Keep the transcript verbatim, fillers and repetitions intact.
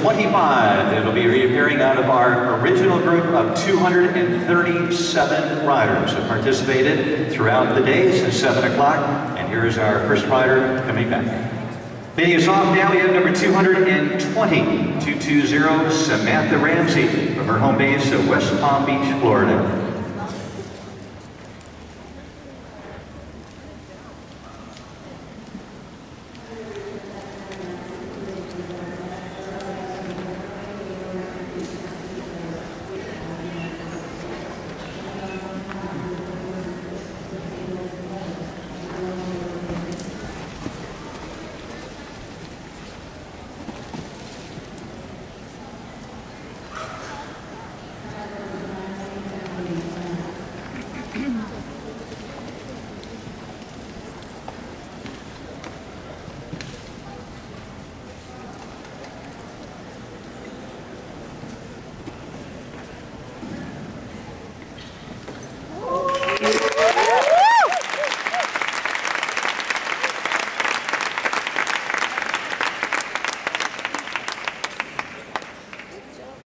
twenty-five. It'll be reappearing out of our original group of two hundred thirty-seven riders that participated throughout the day since seven o'clock. And here's our first rider coming back. Leading us off now, we have number two hundred twenty, two two zero, Samantha Ramsay from her home base of West Palm Beach, Florida.